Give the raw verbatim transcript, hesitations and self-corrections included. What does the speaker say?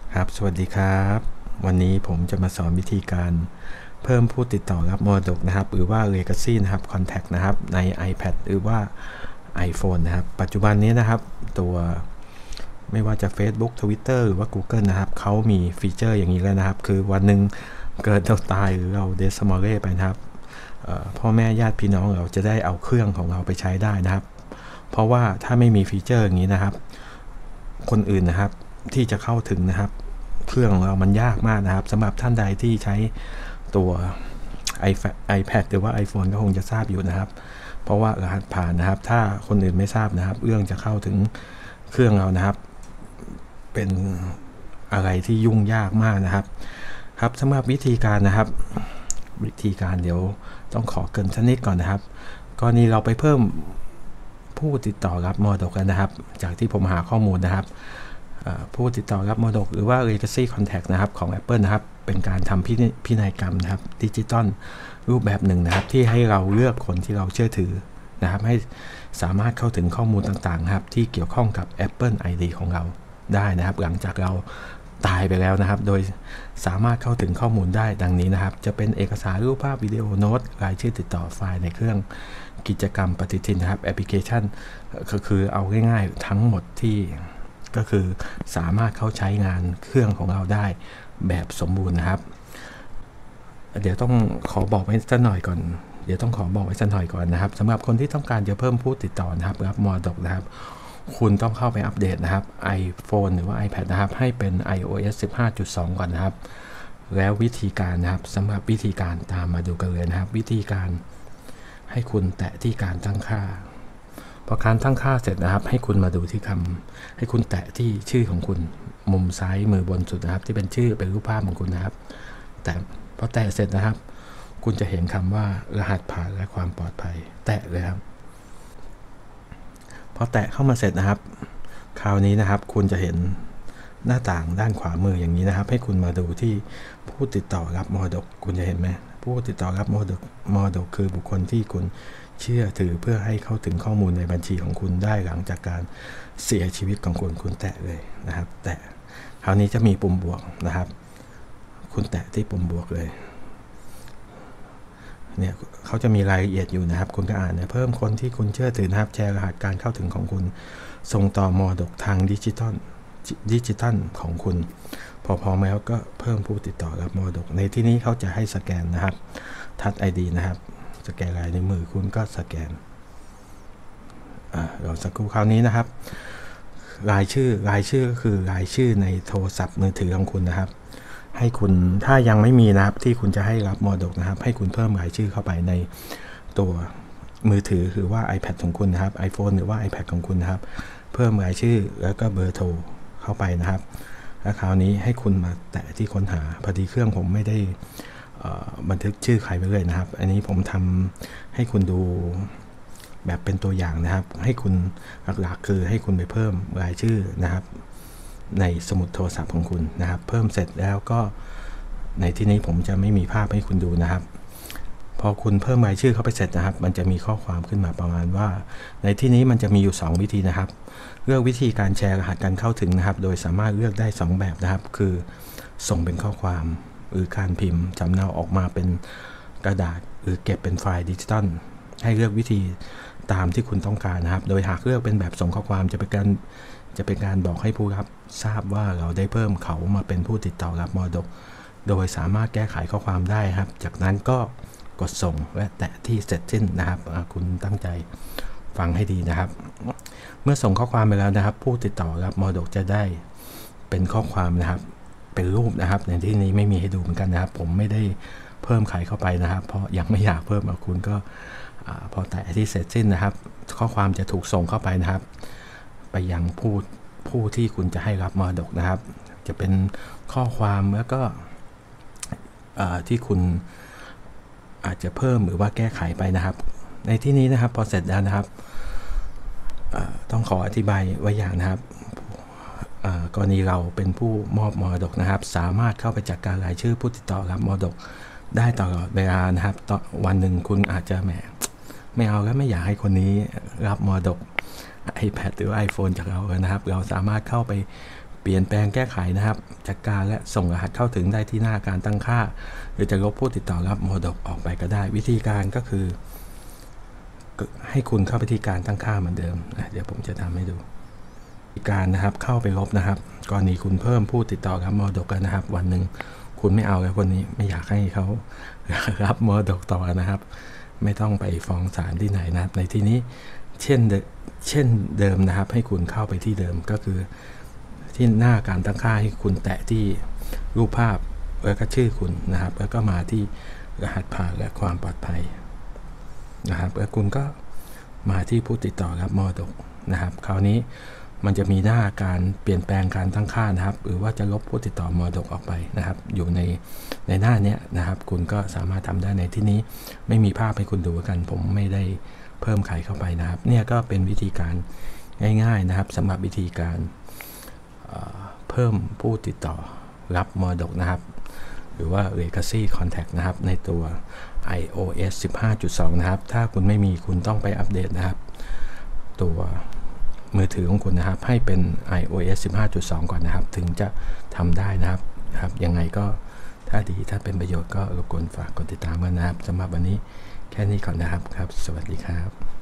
ครับสวัสดีครับวันนี้ผมจะมาสอนวิธีการเพิ่มผู้ติดต่อรับมรดกนะครับหรือว่า Legacy นะครับ Contact นะครับใน iPad หรือว่า iPhone นะครับปัจจุบันนี้นะครับตัวไม่ว่าจะ Facebook Twitter หรือว่า Google นะครับเขามีฟีเจอร์อย่างนี้แล้วนะครับคือวันหนึ่งเกิดเราตายหรือเราเดสมอลเล่ไปนะครับพ่อแม่ญาติพี่น้องเราจะได้เอาเครื่องของเราไปใช้ได้นะครับเพราะว่าถ้าไม่มีฟีเจอร์อย่างนี้นะครับคนอื่นนะครับที่จะเข้าถึงนะครับเครื่องของเรามันยากมากนะครับสำหรับท่านใดที่ใช้ตัว iPad หรือว่า iPhone ก็คงจะทราบอยู่นะครับเพราะว่ารหัสผ่านนะครับถ้าคนอื่นไม่ทราบนะครับเรื่องจะเข้าถึงเครื่องเรานะครับเป็นอะไรที่ยุ่งยากมากนะครับครับสำหรับวิธีการนะครับวิธีการเดี๋ยวต้องขอเกริ่นสักนิดก่อนนะครับกรณีเราไปเพิ่มผู้ติดต่อรับมรดกกันนะครับจากที่ผมหาข้อมูลนะครับผู้ติดต่อรับมรดกหรือว่า Legacy Contact นะครับของ Apple นะครับเป็นการทำพิพินัยกรรมนะครับดิจิตอลรูปแบบหนึ่งนะครับที่ให้เราเลือกคนที่เราเชื่อถือนะครับให้สามารถเข้าถึงข้อมูลต่างๆครับที่เกี่ยวข้องกับ Apple ไอ ดี ของเราได้นะครับหลังจากเราตายไปแล้วนะครับโดยสามารถเข้าถึงข้อมูลได้ดังนี้นะครับจะเป็นเอกสารรูปภาพวิดีโอโน้ตรายชื่อติดต่อไฟล์ในเครื่องกิจกรรมปฏิทินนะครับแอปพลิเคชันก็คือเอาง่ายๆทั้งหมดที่ก็คือสามารถเข้าใช้งานเครื่องของเราได้แบบสมบูรณ์นะครับเดี๋ยวต้องขอบอกไว้สักหน่อยก่อนเดี๋ยวต้องขอบอกไว้สักหน่อยก่อนนะครับสำหรับคนที่ต้องการจะเพิ่มผู้ติดต่อนะครับรับมรดกนะครับคุณต้องเข้าไปอัปเดตนะครับ iPhone หรือว่า iPad นะครับให้เป็น ไอ โอ เอส สิบห้าจุดสอง ก่อนนะครับแล้ววิธีการนะครับสำหรับวิธีการตามมาดูกันเลยนะครับวิธีการให้คุณแตะที่การตั้งค่าพอการตั้งค่าเสร็จนะครับให้คุณมาดูที่คำให้คุณแตะที่ชื่อของคุณมุมซ้ายมือบนสุดนะครับที่เป็นชื่อเป็นรูปภาพของคุณนะครับแต่พอแตะเสร็จนะครับคุณจะเห็นคำว่ารหัสผ่านและความปลอดภัยแตะเลยครับพอแตะเข้ามาเสร็จนะครับคราวนี้นะครับคุณจะเห็นหน้าต่างด้านขวามืออย่างนี้นะครับให้คุณมาดูที่ผู้ติดต่อรับมรดกคุณจะเห็นไหมผู้ติดต่อรับมรดกมรดกคือบุคคลที่คุณเชื่อถือเพื่อให้เข้าถึงข้อมูลในบัญชีของคุณได้หลังจากการเสียชีวิตของคุณคุณแตะเลยนะครับแตะคราวนี้จะมีปุ่มบวกนะครับคุณแตะที่ปุ่มบวกเลยเนี่ยเขาจะมีรายละเอียดอยู่นะครับคุณก็อ่านเนี่ยเพิ่มคนที่คุณเชื่อถือนะครับแชร์รหัสการเข้าถึงของคุณส่งต่อมรดกทางดิจิตอลดิจิตอลของคุณพอพอแล้วก็เพิ่มผู้ติดต่อรับมรดกในที่นี้เขาจะให้สแกนนะครับทัช ไอ ดี นะครับสแกนลายนิ้วมือคุณก็สแกนอ่าเราสักครู่คราวนี้นะครับรายชื่อรายชื่อคือรายชื่อในโทรศัพท์มือถือของคุณนะครับให้คุณถ้ายังไม่มีนะครับที่คุณจะให้รับมรดกนะครับให้คุณเพิ่มรายชื่อเข้าไปในตัวมือถือคือว่า iPad ของคุณนะครับ iPhone หรือว่า iPad ของคุณนะครับเพิ่มรายชื่อแล้วก็เบอร์โทรเข้าไปนะครับแล้วคราวนี้ให้คุณมาแตะที่ค้นหาพอดีเครื่องผมไม่ได้บันทึกชื่อใครไว้เลยนะครับอันนี้ผมทำให้คุณดูแบบเป็นตัวอย่างนะครับให้คุณหลักๆคือให้คุณไปเพิ่มรายชื่อนะครับในสมุดโทรศัพท์ของคุณนะครับเพิ่มเสร็จแล้วก็ในที่นี้ผมจะไม่มีภาพให้คุณดูนะครับพอคุณเพิ่มรายชื่อเข้าไปเสร็จนะครับมันจะมีข้อความขึ้นมาประมาณว่าในที่นี้มันจะมีอยู่สองวิธีนะครับเลือกวิธีการแชร์รหัสการเข้าถึงนะครับโดยสามารถเลือกได้สองแบบนะครับคือส่งเป็นข้อความหรือการพิมพ์สำเนาออกมาเป็นกระดาษหรือเก็บเป็นไฟล์ดิจิตอลให้เลือกวิธีตามที่คุณต้องการนะครับโดยหากเลือกเป็นแบบส่งข้อความจะเป็นการจะเป็นการบอกให้ผู้รับทราบว่าเราได้เพิ่มเขามาเป็นผู้ติดต่อรับมรดกโดยสามารถแก้ไขข้อความได้ครับจากนั้นก็กดส่งและแตะที่เสร็จสิ้นนะครับคุณตั้งใจฟังให้ดีนะครับเมื่อส่งข้อความไปแล้วนะครับผู้ติดต่อรับมรดกจะได้เป็นข้อความนะครับเป็นรูปนะครับในที่นี้ไม่มีให้ดูเหมือนกันนะครับผมไม่ได้เพิ่มใครเข้าไปนะครับเพราะยังไม่อยากเพิ่มคุณก็พอแตะที่เสร็จสิ้นนะครับข้อความจะถูกส่งเข้าไปนะครับไปยังผู้ผู้ที่คุณจะให้รับมรดกนะครับจะเป็นข้อความแล้วก็ที่คุณอาจจะเพิ่มหรือว่าแก้ไขไปนะครับในที่นี้นะครับพอเสร็จแล้วนะครับต้องขออธิบายไว้อย่างนะครับกรณีเราเป็นผู้มอบมรดกนะครับสามารถเข้าไปจัดการรายชื่อผู้ติดต่อรับมรดกได้ตลอดเวลานะครับต่อวันหนึ่งคุณอาจจะแหมไม่เอาแล้วไม่อยากให้คนนี้รับมรดก iPad หรือ iPhone จากเรานะครับเราสามารถเข้าไปเปลี่ยนแปลงแก้ไขนะครับจัดการและส่งรหัสเข้าถึงได้ที่หน้าการตั้งค่าหรือจะลบผู้ติดต่อรับมรดกออกไปก็ได้วิธีการก็คือให้คุณเข้าไปที่การตั้งค่าเหมือนเดิมเดี๋ยวผมจะทำให้ดูการนะครับเข้าไปลบนะครับกรณีคุณเพิ่มผู้ติดต่อรับมรดกกันนะครับวันหนึ่งคุณไม่เอาแล้วคนนี้ไม่อยากให้เขารับมรดกต่อนะครับไม่ต้องไปฟ้องศาลที่ไหนนะครับในที่นี้เช่นเช่นเดิมนะครับให้คุณเข้าไปที่เดิมก็คือที่หน้าการตั้งค่าให้คุณแตะที่รูปภาพแล้วก็ชื่อคุณนะครับแล้วก็มาที่รหัสผ่านและความปลอดภัยนะครับแล้วคุณก็มาที่ผู้ติดต่อรับมรดกนะครับคราวนี้มันจะมีหน้าการเปลี่ยนแปลงการตั้งค่านะครับหรือว่าจะลบผู้ติดต่อมรดกออกไปนะครับอยู่ในในหน้านี้นะครับคุณก็สามารถทำได้ในที่นี้ไม่มีภาพให้คุณดูกันผมไม่ได้เพิ่มไขเข้าไปนะครับเนี่ยก็เป็นวิธีการง่ายๆนะครับสำหรับวิธีการเ, เพิ่มผู้ติดต่อรับมรดกนะครับหรือว่า Legacy Contact นะครับในตัว ไอ โอ เอส สิบห้าจุดสอง นะครับถ้าคุณไม่มีคุณต้องไปอัปเดตนะครับตัวมือถือของคุณนะครับให้เป็น ไอ โอ เอส สิบห้าจุดสอง ก่อนนะครับถึงจะทำได้นะครับครับยังไงก็ถ้าดีถ้าเป็นประโยชน์ก็รบกวนฝากกดติดตามกันนะครับสำหรับวันนี้แค่นี้ก่อนนะครับครับสวัสดีครับ